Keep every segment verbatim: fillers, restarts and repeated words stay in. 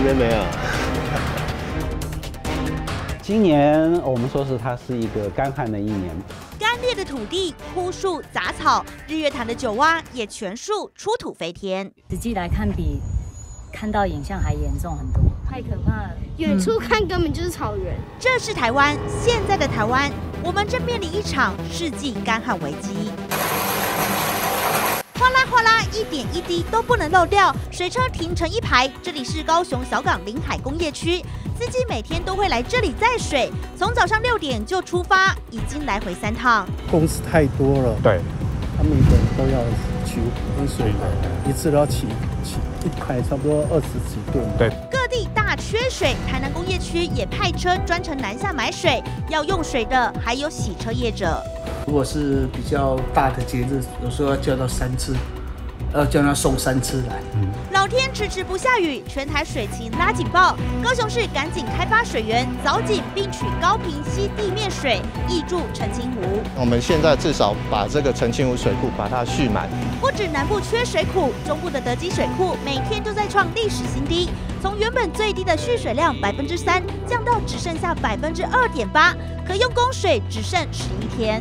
边没有。 今年我们说是它是一个干旱的一年， 干裂的土地、枯树、杂草，日月潭的九蛙也全数出土飞天。 实际来看，比看到影像还严重很多，太可怕了。 远处看根本就是草原。 这是台湾，现在的台湾，我们正面临一场世纪干旱危机。哗啦哗啦，一点一滴都不能漏掉，水车停成一排。这里是高雄小港临海工业区，司机每天都会来这里载水，从早上六点就出发，已经来回三趟。 公司太多了， 对， 他们每个人都要取温水，一次都要起起一排差不多二十几吨。 对， 各地大缺水，台南工业区也派车专程南下买水，要用水的还有洗车业者。 如果是比较大的节日，有时候要叫到三次，要叫他送三次来。 嗯， 老天迟迟不下雨，全台水情拉警报，高雄市赶紧开发水源，凿井并取高屏溪地面水挹注澄清湖。 我们现在至少把这个澄清湖水库把它蓄满。 不止南部缺水苦，中部的德基水库每天都在创历史新低，从原本最低的蓄水量百分之三降到只剩下百分之二点八，可用供水只剩十一天。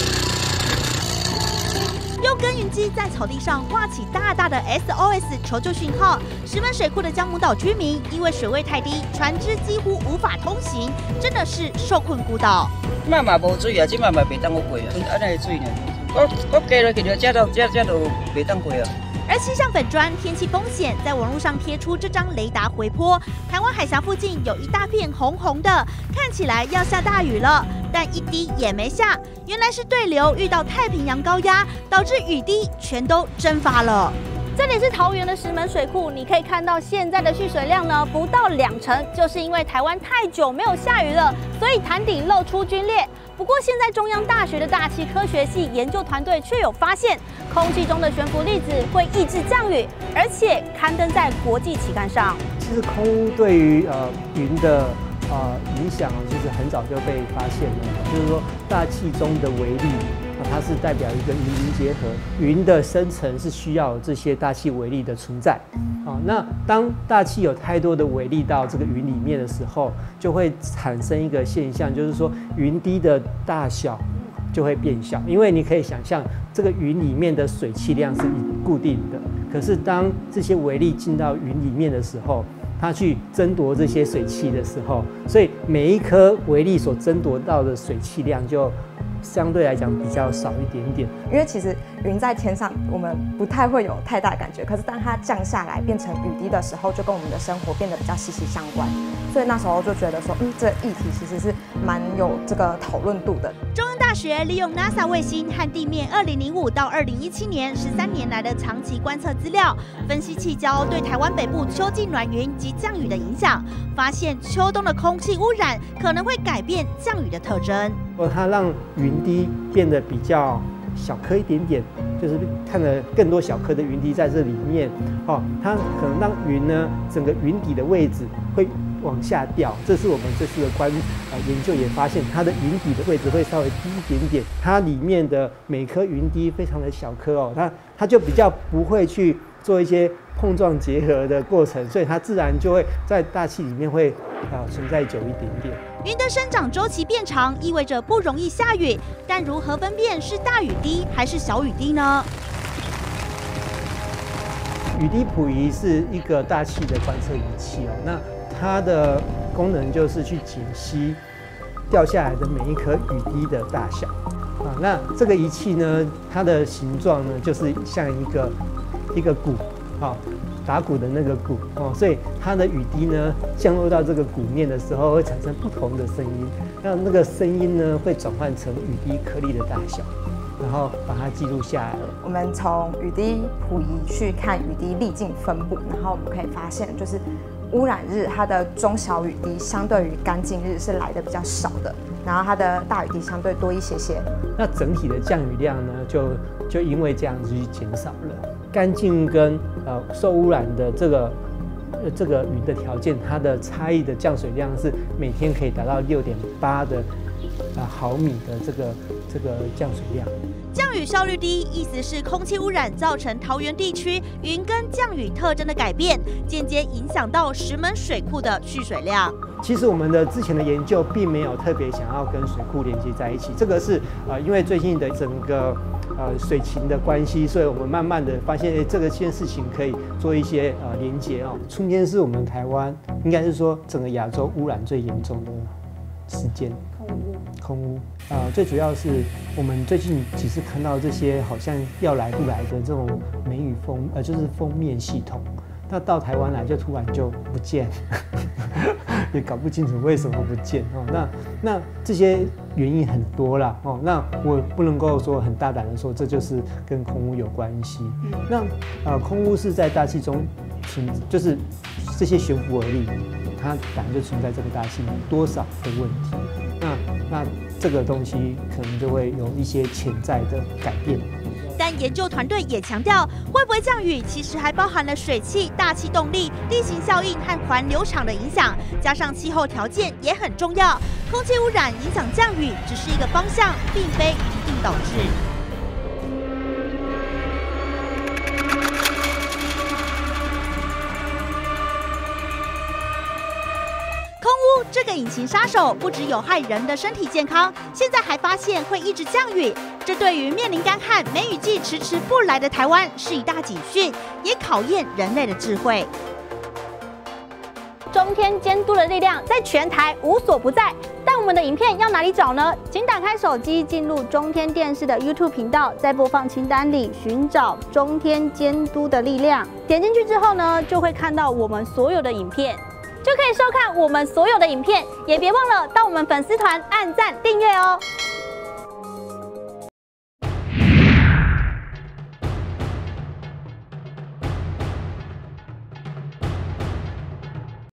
用耕耘机在草地上画起大大的 S O S 求救讯号。石门水库的江母岛居民因为水位太低，船只几乎无法通行，真的是受困孤岛。 嘛嘛无水啊，即嘛嘛袂当我过啊，安尼的水呢，我我加落去就这都这这都袂当过啊。 而气象粉专天气风险在网络上贴出这张雷达回波，台湾海峡附近有一大片红红的，看起来要下大雨了，但一滴也没下。原来是对流遇到太平洋高压，导致雨滴全都蒸发了。这里是桃园的石门水库，你可以看到现在的蓄水量呢不到两成，就是因为台湾太久没有下雨了，所以潭底露出龟裂。不过现在中央大学的大气科学系研究团队却有发现，空气中的悬浮粒子会抑制降雨，而且刊登在国际期刊上。 其实空污对于呃云的呃影响，其实很早就被发现了，就是说大气中的微粒。它是代表一个云云结合，云的生成是需要有这些大气微粒的存在。啊，那当大气有太多的微粒到这个云里面的时候，就会产生一个现象，就是说云滴的大小就会变小。因为你可以想象，这个云里面的水汽量是固定的，可是当这些微粒进到云里面的时候，它去争夺这些水汽的时候，所以每一颗微粒所争夺到的水汽量就相对来讲比较少一点点。 因为其实云在天上，我们不太会有太大感觉，可是当它降下来变成雨滴的时候，就跟我们的生活变得比较息息相关。所以那时候就觉得说，嗯，这议题其实是蛮有这个讨论度的。 中央大学利用 NASA 卫星和地面二零零五到二零一七年十三年来的长期观测资料，分析气胶对台湾北部秋季暖云及降雨的影响，发现秋冬的空气污染可能会改变降雨的特征。 它让云滴变得比较小颗一点点，就是看了更多小颗的云滴在这里面，哦，它可能让云呢整个云底的位置会往下掉。这是我们这次的观呃研究也发现，它的云底的位置会稍微低一点点，它里面的每颗云滴非常的小颗哦，它它就比较不会去做一些碰撞结合的过程，所以它自然就会在大气里面会啊、呃、存在久一点点。 云的生长周期变长，意味着不容易下雨，但如何分辨是大雨滴还是小雨滴呢？ 雨滴谱仪是一个大气的观测仪器哦，那它的功能就是去解析掉下来的每一颗雨滴的大小啊。那这个仪器呢，它的形状呢，就是像一个一个鼓啊。打鼓的那个鼓哦，所以它的雨滴呢降落到这个鼓面的时候，会产生不同的声音。那那个声音呢，会转换成雨滴颗粒的大小，然后把它记录下来了。 我们从雨滴谱仪去看雨滴粒径分布，然后我们可以发现，就是污染日它的中小雨滴相对于干净日是来的比较少的，然后它的大雨滴相对多一些些。那整体的降雨量呢，就就因为这样子去减少了。干净跟呃受污染的这个呃这个云的条件，它的差异的降水量是每天可以达到六点八的啊毫米的这个这个降水量。 降雨雨效率低，意思是空气污染造成桃园地区云跟降雨特征的改变，间接影响到石门水库的蓄水量。 其实我们的之前的研究并没有特别想要跟水库连接在一起，这个是呃因为最近的整个呃水情的关系，所以我们慢慢的发现，哎，这个件事情可以做一些呃连接哦。春天是我们台湾应该是说整个亚洲污染最严重的时间。空污，空污，呃，最主要是我们最近几次看到这些好像要来不来的这种梅雨封，呃，就是封面系统。那到台湾来就突然就不见，也搞不清楚为什么不见哦。那那这些原因很多啦哦。那我不能够说很大胆的说这就是跟空污有关系。那呃，空污是在大气中存，就是这些悬浮而立，它本来就存在这个大气多少的问题。那那这个东西可能就会有一些潜在的改变。 但研究团队也强调，会不会降雨其实还包含了水汽、大气动力、地形效应和环流场的影响，加上气候条件也很重要。空气污染影响降雨只是一个方向，并非一定导致。空污这个隐形杀手不只有害人的身体健康，现在还发现会一直降雨。这对于面临干旱、梅雨季迟迟不来的台湾是一大警讯，也考验人类的智慧。 中天监督的力量在全台无所不在，但我们的影片要哪里找呢？请打开手机，进入中天电视的 YouTube 频道，在播放清单里寻找中天监督的力量。点进去之后呢，就会看到我们所有的影片，就可以收看我们所有的影片。也别忘了到我们粉丝团按赞订阅哦。